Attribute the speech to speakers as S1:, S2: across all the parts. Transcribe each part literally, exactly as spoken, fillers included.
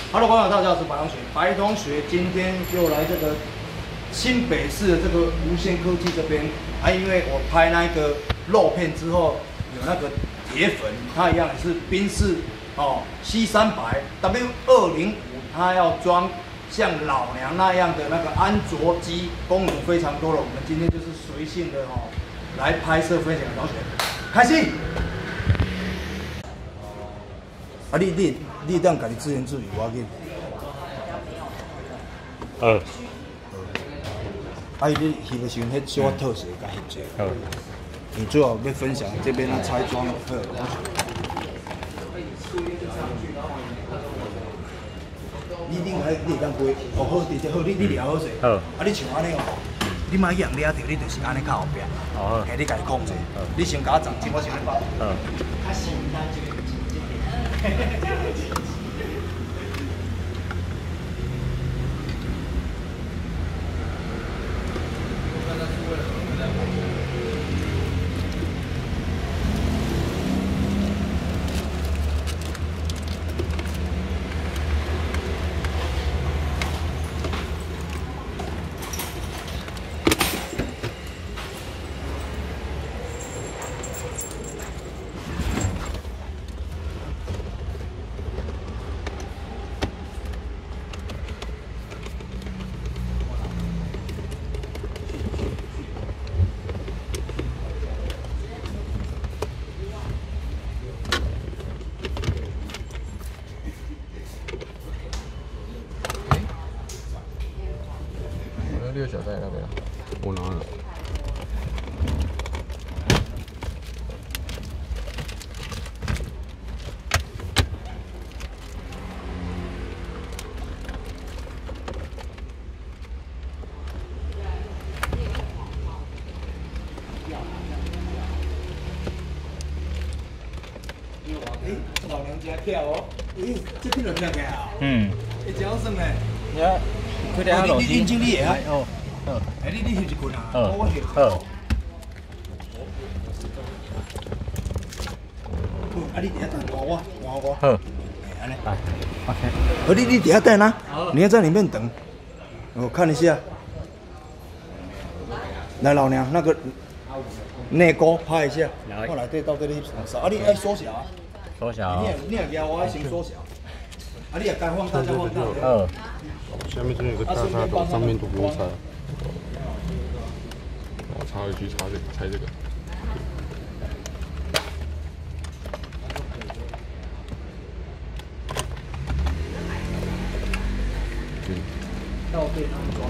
S1: Hello， 观众大家好，我是白同学。白同学今天又来这个新北市的这个无线科技这边啊，因为我拍那个肉片之后，有那个铁粉，它一样也是宾士哦 C 三百 W 二零五，它要装像老娘那样的那个安卓机，功能非常多了。我们今天就是随性的哦来拍摄分享，同学开心。啊，你你你当家己自言自语，我要紧。
S2: 呃。
S1: 啊，你翕的时阵，迄小可特写甲翕者。
S2: 好。
S1: 你最好要分享这边的拆装，好。你你来你当杯，哦好，直接好，你你聊好势。好。啊，你像安尼哦，你莫样抓着，你就是安尼靠后壁。哦。嘿，你家己控制。你先甲我站前，我先来放。好。较简单这个。
S3: 六小袋那边，
S2: 我拿了。
S1: 哎，老娘真巧哦！哎，这边就听起啊。嗯。会真好耍呢。
S3: 呀。你
S1: 你认真你会啊？
S3: 哦，好。
S1: 哎，你你翕一棍啊？
S3: 好，
S1: 我翕。
S3: 好。
S1: 啊，你伫遐等我，我我我。
S3: 好。
S1: 哎，安尼。
S3: 来 ，OK。
S1: 好，你你伫遐等啊？你要在里面等。我看一下。来，老娘那个内钩拍一下。后来对到这里少，啊，你爱缩小啊。
S3: 缩小。
S1: 你你也要我爱先缩小。啊，你也该放大就放大。
S3: 好。
S2: 下面这边有个大插头，上面都不用插。我插回去，插这个，拆这个。嗯。
S1: 倒对安装。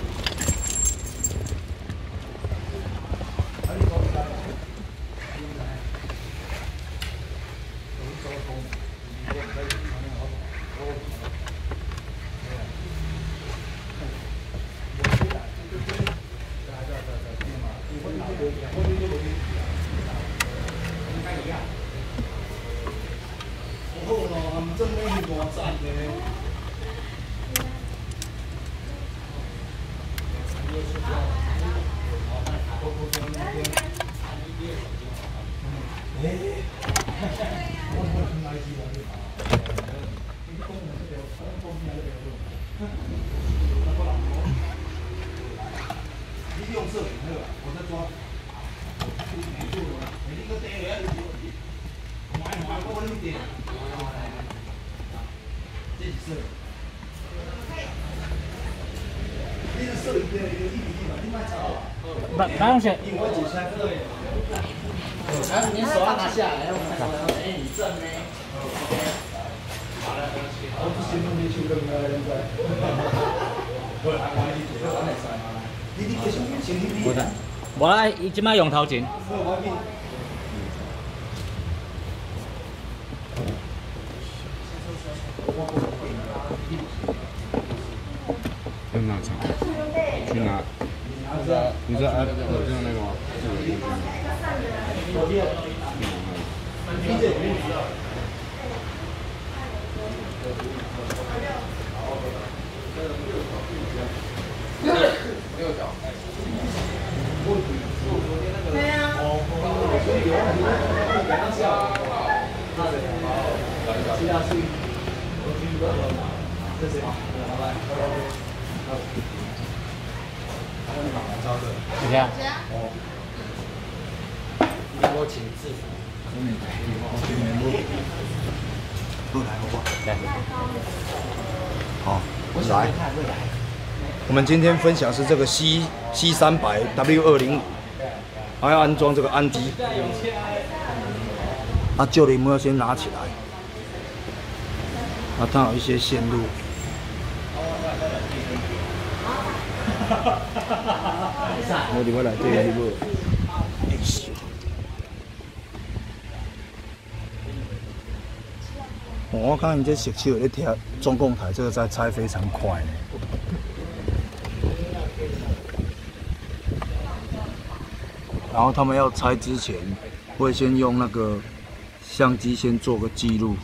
S1: 好咯，唔真咩去大站嘅。你用摄影好啊，我在抓。你个电源，买买个稳定。这是摄影。你是摄影的一个一比一嘛，你买超啊？
S3: 白白同学。
S1: 因为我只三个。
S4: 然后你手要拿下来，我们说，哎，你正呢？
S1: 我只先弄你手跟个人在。不，还关系做得来噻。你你继续先你。
S3: 我的，我来，伊即摆用头前。
S2: 要拿长，去拿。你知道 app 有这样那个吗？
S4: 六角。
S5: 对啊。
S4: 其他是。
S1: 这是吗？
S3: 你看，
S1: 哦，
S4: 我请制服。
S1: 不来好不好？
S3: 来，
S1: 好，
S4: 我想
S1: 来。
S4: 看未来。
S1: 我们今天分享是这个 C C 三百 W 二零五，还要安装这个安机。啊，旧的幕要先拿起来。啊，它有一些线路。我另外来对你无。哦，我看你这熟手在贴中共台，这个在拆非常快呢。然后他们要拆之前，会先用那个相机先做个记录，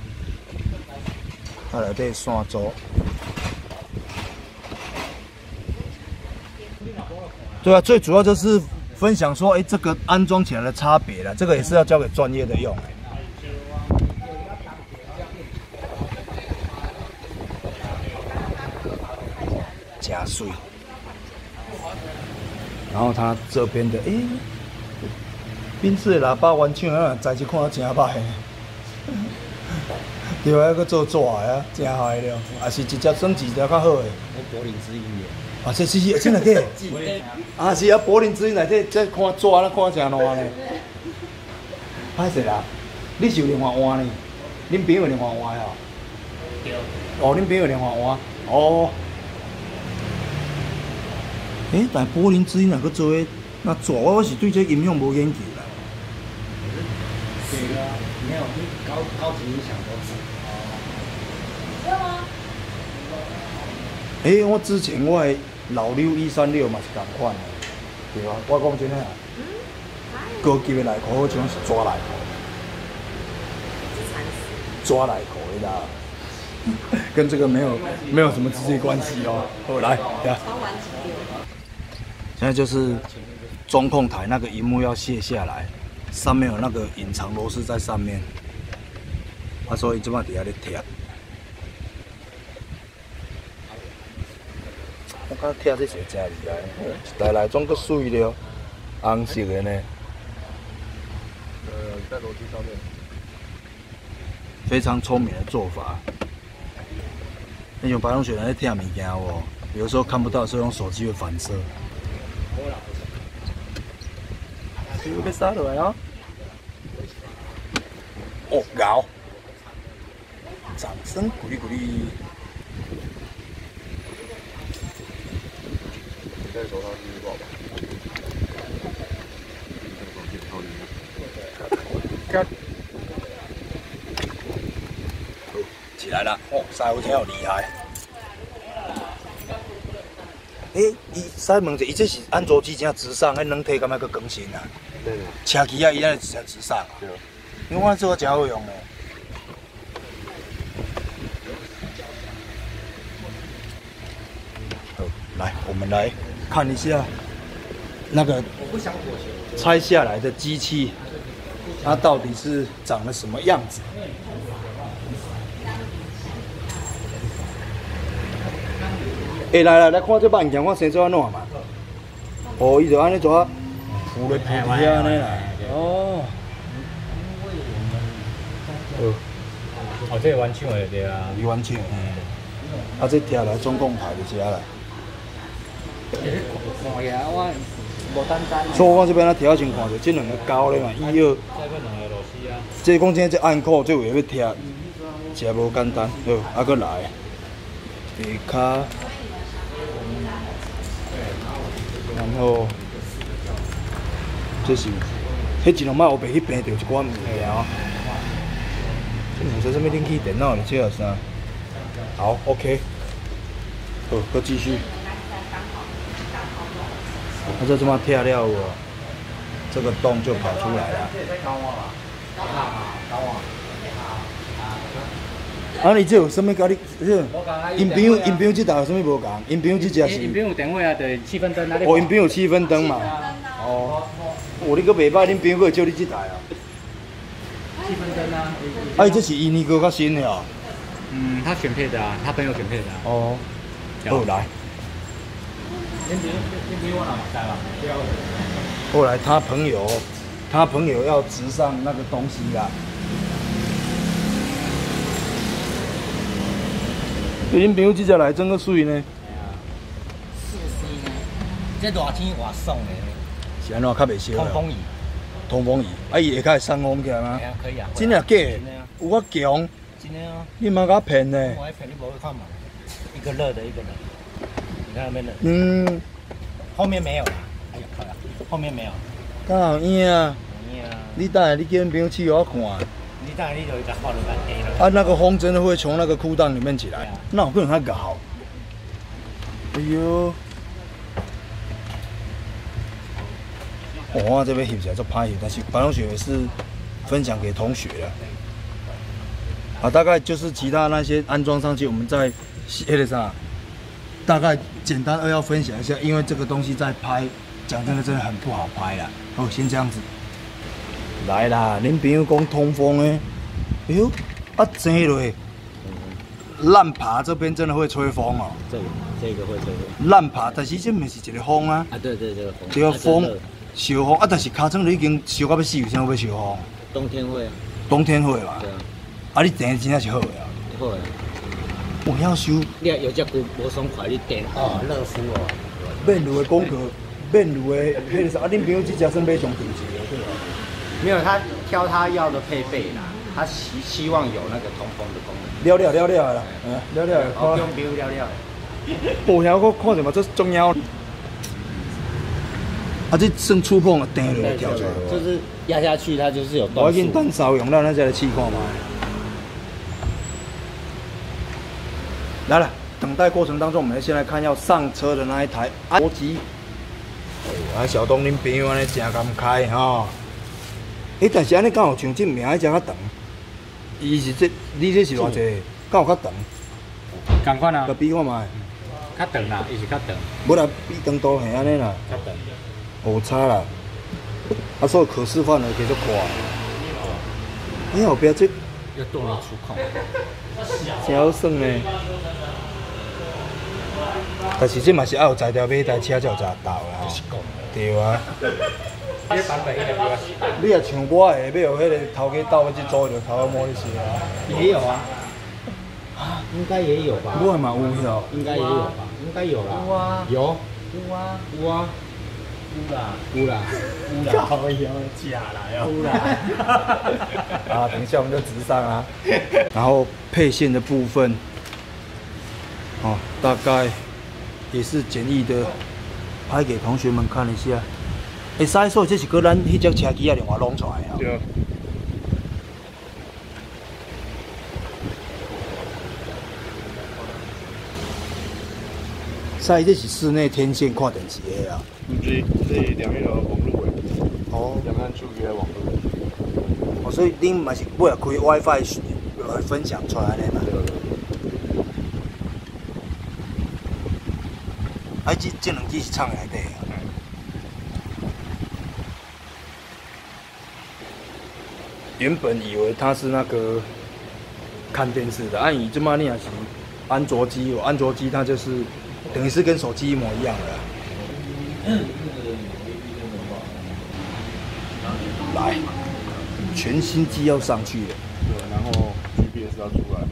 S1: 再来对线轴。对啊，最主要就是分享说，哎，这个安装起来的差别了，这个也是要交给专业的用。加水，然后它这边的，诶、欸，宾士的喇叭原厂啊，在这看真歹，对啊，搁做纸的啊，真歹了，也是直接升级的较好的。
S4: 我柏林之音的。
S1: 啊，这是是真内底，啊是啊，柏林之音内底，这看纸那看真烂呢。歹势啦，你是有另外换呢？恁朋友另外换呀？对。哦，恁朋友另外换，哦。诶、欸，但柏林之音哪个做诶？那做我是对这音响无研究啦。
S4: 对啊，没有，你高高级音响都是。
S5: 有吗？
S1: 诶、欸，我之前我的老六一三六嘛是同款的，对啊，我讲真诶啊，高级的内裤好像是抓内裤，抓内裤的啦，跟这个没有没有什么直接关系哦。好，来，呀。现在就是中控台那个萤幕要卸下来，上面有那个隐藏螺丝在上面，啊，所以即摆底下咧贴。我感觉贴这些真厉害，一台内装阁水了，红色的呢。呃，在楼梯上面。非常聪明的做法。那种白龙雪人在贴物件哦，有时候看不到，所以用手机会反射。水要洒落来哦！哦，咬！掌声鼓励鼓励。你戴手套是多少吧？看，起来了！哦，师傅真有厉害。诶、欸，伊使问者，伊这是安卓机正直上，迄软体敢若搁更新啊？对对。车机啊，伊那是直上啊。对。因为我这个真好用的。好，来，我们来看一下那个拆下来的机器，它到底是长得什么样子？欸，来来来看这物件，我先做安怎嘛？哦，伊就安尼做，铺咧铺咧安尼啦。哦。哦。
S3: 哦，这个原厂的对啊。
S1: 原厂。嗯。啊，这贴来中共牌就遮啦。
S4: 看呀，我无单单。
S1: 所以我这边仔贴先看着，这两个胶咧嘛，一二。
S3: 再个两个螺丝啊。
S1: 这讲真，这按扣这位要贴，真无简单。好，啊，搁来。底卡。然后，这是，迄一两摆后壁去平着一寡物件哦。这毋知啥物冷气电脑哩，这是啥？好 ，OK。好，搁继续。啊，这这么贴了有，这个洞就跑出来了。啊，你这有啥物甲你？这因朋友因朋友这台有啥物无共？因朋友这只是。
S3: 因朋友电话啊，就是气氛灯啊。
S1: 哦，因朋友气氛灯嘛。哦。哦，你阁袂歹，恁朋友阁会借你这台啊？
S3: 气氛灯啊。
S1: 啊，这是伊年哥较新的哦。
S3: 嗯，他选配的啊，他朋友选配的啊。
S1: 哦，后来，
S3: 先别先别我哪在了，不要。
S1: 后来他朋友，他朋友要植上那个东西啦。恁朋友即只来整个水呢？
S4: 四 C 呢？这热天活爽的。
S1: 是安怎较袂烧啊？
S4: 通风椅。
S1: 通风椅，啊伊下骹会送风起来吗？
S4: 哎呀，可以啊。
S1: 真的假的？有我强。
S4: 真的啊。
S1: 你莫甲我骗呢？
S4: 我还骗你，不会看嘛？一个热的，一个冷的。你看那边的。
S1: 嗯。
S4: 后面没有啦。哎呀，靠呀，后面没有。
S1: 敢有影啊？
S4: 有影啊。
S1: 你等下你叫恁朋友去给我看。
S4: 你当然你就一个画了个 A 了。
S1: 啊，那个风真的会从那个裤裆里面起来，那有可能它搞。哎呦！我这边翕起来做拍翕，但是白龙雪也是分享给同学了。啊，大概就是其他那些安装上去，我们在那个啥，大概简单二要分享一下，因为这个东西在拍，讲真的真的很不好拍啦。好，先这样子。来啦，恁朋友讲通风诶，哎呦，啊真落，烂爬这边真的会吹风哦。
S4: 这个这个会吹风。
S1: 烂爬，但是这不是一个风啊。
S4: 啊，对对，这个风。
S1: 这个风，烧风啊，但是尻川都已经烧到要死，为啥要烧风？
S4: 冬天会啊。
S1: 冬天会嘛？
S4: 对啊。
S1: 啊，你电真正是好的啊。
S4: 好的。
S1: 我要修。
S4: 你有只股无爽快，你电哦，热敷哦。
S1: 面炉的功课，面炉的迄个啥，啊，恁朋友这只算买上顶级的对吧？
S4: 没有，他挑他要的配备啦，他希希望有那个通风的功能。
S1: 了了了了啦，嗯，了了。
S4: 哦，用不用了了？
S1: 无晓我看着嘛，这重要。啊，这算触碰了，电就会跳出来。
S4: 就是压下去，它就是有动。
S1: 我已经等烧用了，咱再来试看嘛。来了，等待过程当中，我们先来看要上车的那一台安卓机。啊，小东恁朋友安尼真敢开吼。诶，但是安尼敢有像这名迄只较长？伊是这，你这是偌济？敢有较长？
S3: 同款啊。
S1: 个比看卖。
S3: 较长啦，伊是较长。
S1: 无啦，比长度系安尼啦。
S3: 较长。
S1: 有差啦。啊，所以可视范围继续宽。哎后壁这。
S3: 要动力触控。
S1: 真好耍呢。但是这嘛是要有才调买一台车才有才到啦。对啊。
S3: 这版本应该比较新。
S1: 你也像我下尾有迄个头家斗要去租着头家摸你是啊？
S4: 也有啊。啊，应该也有吧？
S1: 我嘛有晓。
S4: 应该也有吧？应该有啦。有啊。有。有啊。有啊。有啦。有啦。有啦。靠腰假来哦。有啦。
S1: 啊，等一下我们就直上啊。然后配线的部分，哦，大概也是简易的拍给同学们看一下。会使，所以这是搁咱迄只车机啊，另外弄出来啊。对。所以这是室内天线看电视的啊。
S2: 唔是，这是连迄个网络的。
S1: 哦。
S2: 连咱手机的网络。
S1: 哦，所以恁嘛是尾啊开 WiFi 来分享出来的嘛。对。啊，这这两机是厂内底啊。原本以为它是那个看电视的，按以这么尼也是安卓机，有安卓机它就是等于是跟手机一模一样的。来，全新机要上去了。
S2: 对，然后 G P S 要出来。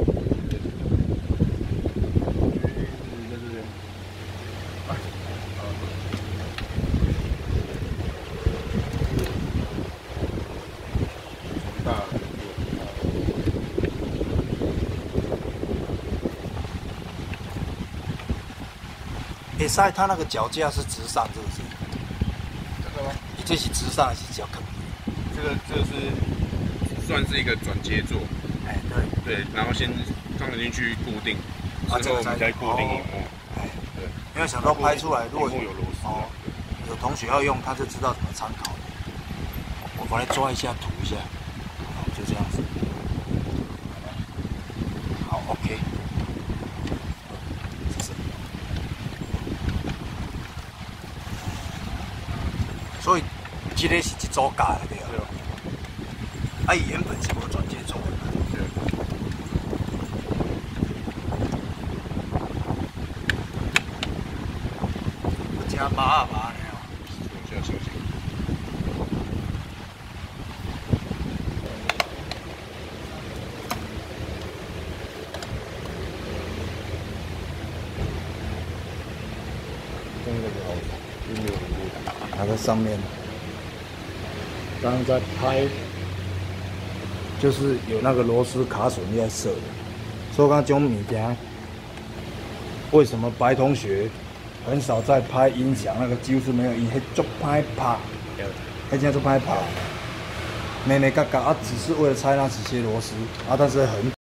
S1: 会使，它那个脚架是直上，是不是？
S2: 这个吗？
S1: 你这是直上还是脚坑？
S2: 这个这个是算是一个转接座。
S1: 哎，对。
S2: 对，然后先放进去固定，之后我们再固定荧幕。
S1: 哎，对。因为想到拍出来，如果
S2: 有螺丝
S1: 哦，有同学要用，他就知道怎么参考。我把它抓一下，涂一下，好，就这样子。好 ，OK。所以，这个是一组架的对啊。啊，伊原本是无转接座的。 啊拔啊拔呢。
S2: 要小心。
S4: 真的好，真的很
S1: 拿在上面，
S4: 刚刚在拍，
S1: 就是有那个螺丝卡榫在射的。所以讲这种物件，为什么白同学很少在拍音响？那个几乎是没有音，迄足歹拍，迄真足歹拍。美美嘎嘎啊，只是为了拆那几些螺丝啊，但是很。